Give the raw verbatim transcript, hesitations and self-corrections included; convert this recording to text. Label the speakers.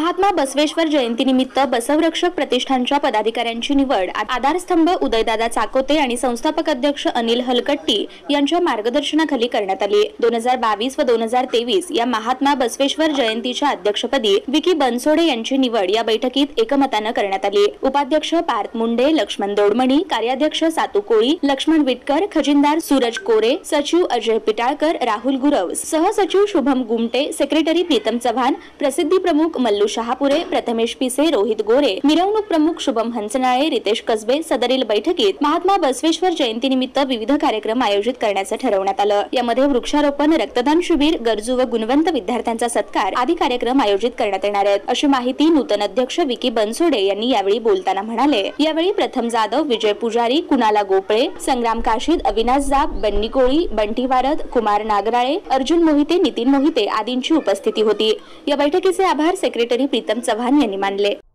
Speaker 1: महात्मा बसवेश्वर जयंतीनिमित्त बसवरक्षक प्रतिष्ठानच्या पदाधिकाऱ्यांची निवड आधारस्तंभ उदयदादा चाकोते आणि संस्थापक अध्यक्ष अनिल हलकट्टी यांच्या मार्गदर्शनाखाली करण्यात आली। दोन हजार बावीस व दोन हजार तेवीस या महात्मा बसवेश्वर जयंतीच्या अध्यक्षपदी विकी बनसोडे यांची निवड या बैठकीत एकमताने करण्यात आली। उपाध्यक्ष पार्थ मुंडे, लक्ष्मण दोडमणी, कार्याध्यक्ष सातू कोळी, लक्ष्मण विटकर, खजिनदार सूरज कोरे, सचिव अजय पिटाळकर, राहुल गुरव, सहसचिव शुभम गुमटे, सेक्रेटरी प्रीतम चव्हाण, प्रसिद्धी प्रमुख मल्लू शहापुरे, प्रथमेश पिसे, रोहित गोरे, मिरवणूक प्रमुख शुभम हंसनाळे, रितेश कसबे सदरील बैठकीत महात्मा बसवेश्वर जयंतीनिमित्त विविध कार्यक्रम आयोजित करण्याचे ठरवण्यात आलं। यामध्ये वृक्षारोपण, रक्तदान शिबिर, गरजू व गुणवंत विद्यार्थ्यांचा सत्कार आदी कार्यक्रम आयोजित करण्यात येणार आहेत, अशी माहिती नूतन अध्यक्ष विकी बनसोडे यांनी यावेळी बोलताना म्हणाले। यावेळी प्रथम जाधव, विजय पुजारी, कुणाला गोपळे, संग्राम काशीद, अविनाश जाब, बन्नी कोळी, बंटी वारद, कुमार नागराळे, अर्जुन मोहिते, नितीन मोहिते आदींची उपस्थिती होती। या बैठकीचे आभार सेक्रेटरी प्रीतम चव्हाण यांनी मानले।